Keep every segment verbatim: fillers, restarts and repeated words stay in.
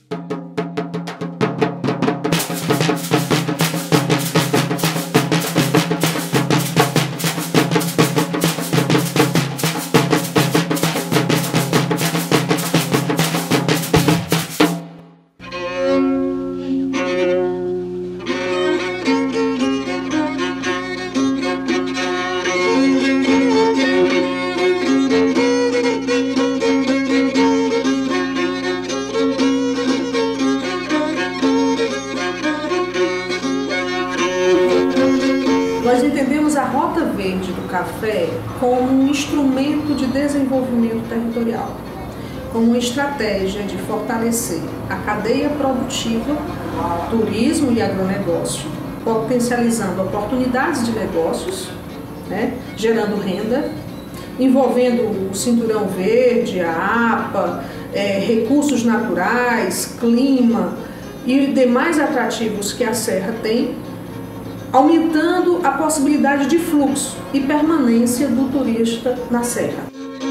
Nós entendemos a Rota Verde do café como um instrumento de desenvolvimento territorial, como uma estratégia de fortalecer a cadeia produtiva, turismo e agronegócio, potencializando oportunidades de negócios, né, gerando renda, envolvendo o Cinturão Verde, a APA, é, recursos naturais, clima e demais atrativos que a Serra tem, aumentando a possibilidade de fluxo e permanência do turista na Serra.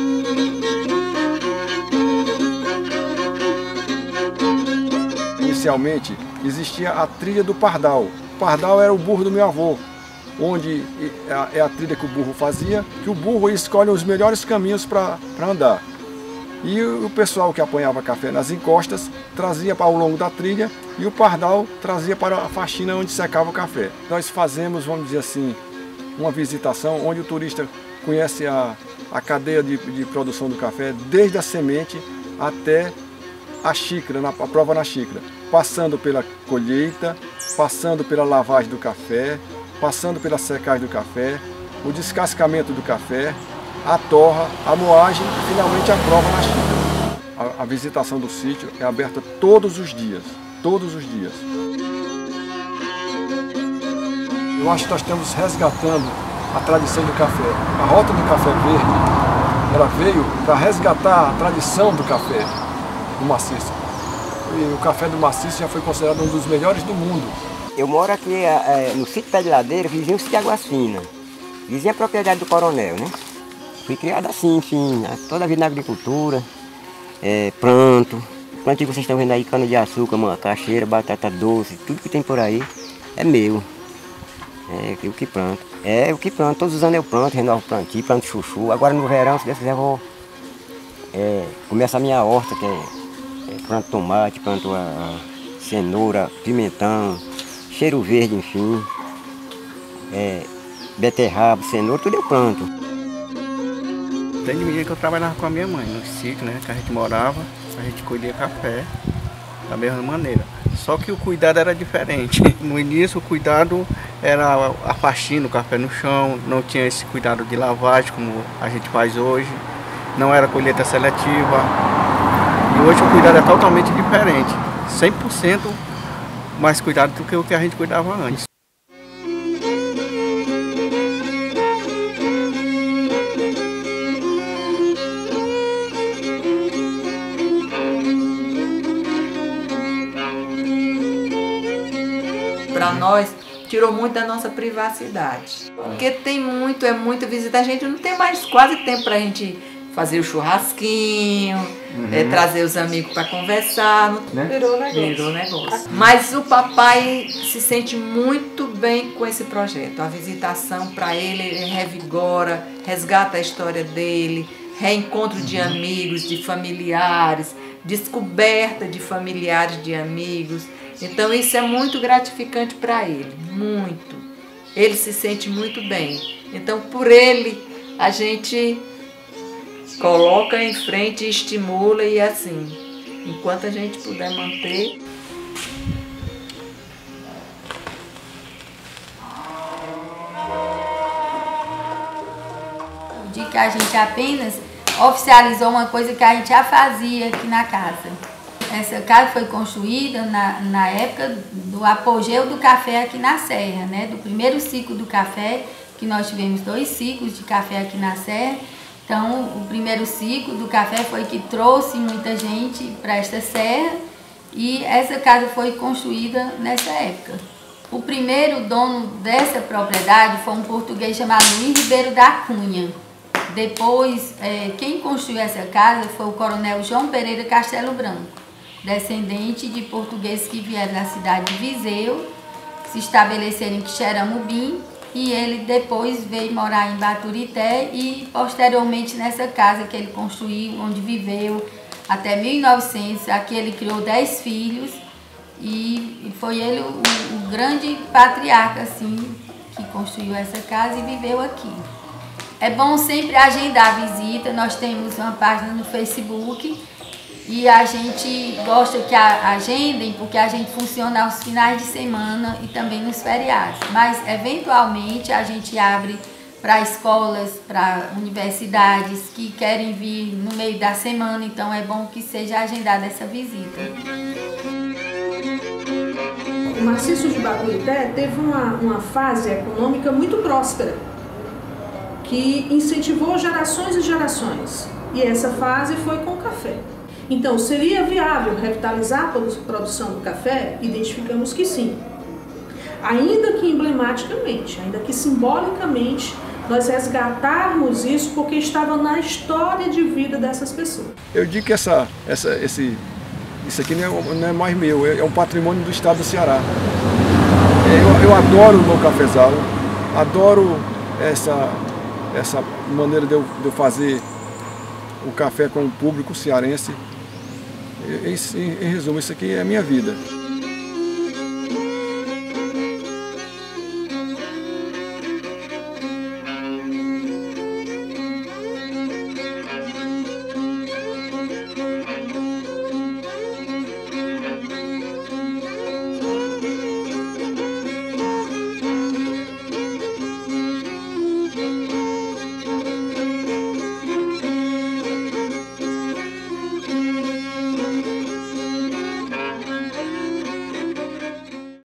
Inicialmente existia a trilha do Pardal. O Pardal era o burro do meu avô, onde é a trilha que o burro fazia, que o burro escolhe os melhores caminhos para andar. E o pessoal que apanhava café nas encostas trazia para ao longo da trilha e o Pardal trazia para a faxina onde secava o café. Nós fazemos, vamos dizer assim, uma visitação onde o turista conhece a, a cadeia de, de produção do café, desde a semente até a xícara, na, a prova na xícara, passando pela colheita, passando pela lavagem do café, passando pela secagem do café, o descascamento do café, a torra, a moagem e finalmente a prova na xícara. A, a visitação do sítio é aberta todos os dias, todos os dias. Eu acho que nós estamos resgatando a tradição do café. A Rota do Café Verde, ela veio para resgatar a tradição do café do Maciço. E o café do Maciço já foi considerado um dos melhores do mundo. Eu moro aqui é, no sítio Pé de Ladeira, vizinho do sítio Águas Finas, vizinho à propriedade do Coronel, né? Fui criado assim, enfim, toda a vida na agricultura, é, planto, plantio que vocês estão vendo aí, cana-de-açúcar, macaxeira, batata doce, tudo que tem por aí é meu, é o que planto. É o que planto, todos os anos eu planto, renovo plantio, planto chuchu. Agora no verão, se Deus quiser, eu vou é, começar a minha horta, que é, é planto tomate, planto a, a cenoura, pimentão, cheiro verde, enfim, é, beterraba, cenoura, tudo eu planto. Desde menino que eu trabalhava com a minha mãe no sítio, né, que a gente morava, a gente colhia café da mesma maneira. Só que o cuidado era diferente. No início o cuidado era a faxina, o café no chão, não tinha esse cuidado de lavagem como a gente faz hoje, não era colheita seletiva. E hoje o cuidado é totalmente diferente, cem por cento mais cuidado do que o que a gente cuidava antes. Para nós, tirou muito da nossa privacidade. Porque tem muito, é muita visita. A gente não tem mais quase tempo para a gente fazer o churrasquinho, uhum. é, trazer os amigos para conversar. Não, né? Virou negócio. Virou negócio. Mas o papai se sente muito bem com esse projeto. A visitação para ele, ele revigora, resgata a história dele, reencontro de amigos, de familiares, descoberta de familiares, de amigos. Então isso é muito gratificante para ele, muito. Ele se sente muito bem. Então por ele a gente coloca em frente, estimula e assim, enquanto a gente puder manter. De que a gente apenas oficializou uma coisa que a gente já fazia aqui na casa. Essa casa foi construída na, na época do apogeu do café aqui na Serra, né? Do primeiro ciclo do café, que nós tivemos dois ciclos de café aqui na Serra. Então, o primeiro ciclo do café foi que trouxe muita gente para esta serra e essa casa foi construída nessa época. O primeiro dono dessa propriedade foi um português chamado Luiz Ribeiro da Cunha. Depois, é, quem construiu essa casa foi o coronel João Pereira Castelo Branco. descendente de portugueses que vieram da cidade de Viseu, se estabeleceram em Quixeramobim, e ele depois veio morar em Baturité e posteriormente nessa casa que ele construiu, onde viveu até mil e novecentos. Aqui ele criou dez filhos e foi ele o, o grande patriarca assim, que construiu essa casa e viveu aqui. É bom sempre agendar a visita. Nós temos uma página no Facebook e a gente gosta que a, agendem, porque a gente funciona aos finais de semana e também nos feriados. Mas, eventualmente, a gente abre para escolas, para universidades que querem vir no meio da semana, então é bom que seja agendada essa visita. O maciço de Baturité teve uma, uma fase econômica muito próspera, que incentivou gerações e gerações. E essa fase foi com o café. Então, seria viável revitalizar a produção do café? Identificamos que sim. Ainda que emblematicamente, ainda que simbolicamente, nós resgatarmos isso porque estava na história de vida dessas pessoas. Eu digo que essa, essa, esse, isso aqui não é, não é mais meu, é um patrimônio do estado do Ceará. Eu, eu adoro o meu cafezal, adoro essa, essa maneira de eu, de eu fazer o café com o público cearense. Em, em resumo, isso aqui é a minha vida.